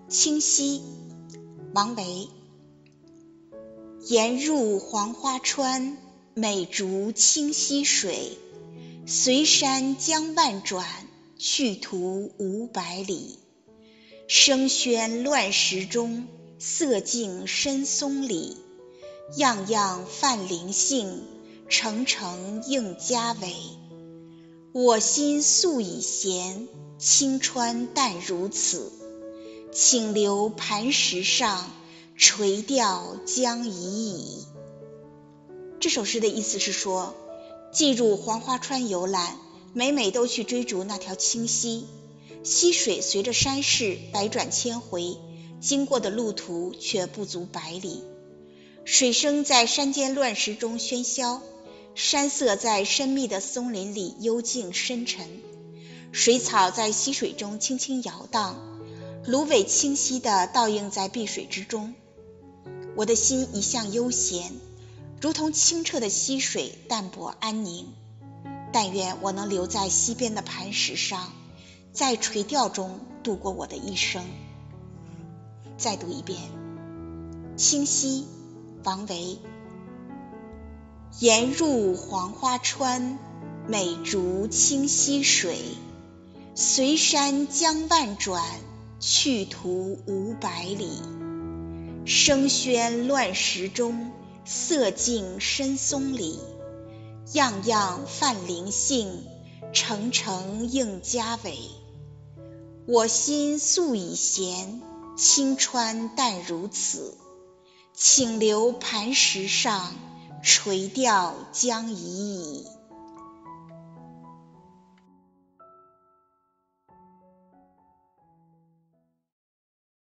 清溪，王维。沿入黄花川，美逐清溪水。随山江万转，去途500里。声喧乱石中，色静深松里。样样泛灵性，澄澄映家伟。我心素已闲，清川淡如此。请留磐石上，垂钓将已矣。这首诗的意思是说，进入黄花川游览，每每都去追逐那条清溪，溪水随着山势百转千回，经过的路途却不足100里。水声在山间乱石中喧嚣，山色在深密的松林里幽静深沉，水草在溪水中轻轻摇荡，芦苇清晰地倒映在碧水之中。我的心一向悠闲，如同清澈的溪水，淡泊安宁。但愿我能留在溪边的磐石上，在垂钓中度过我的一生。再读一遍。清溪，王维。沿入黄花川，美逐清溪水。随山江万转，去途500里。声喧乱石中，色静深松里。样样泛灵性，澄澄映家伟。我心素已闲，清川淡如此。请留磐石上，垂钓将已矣。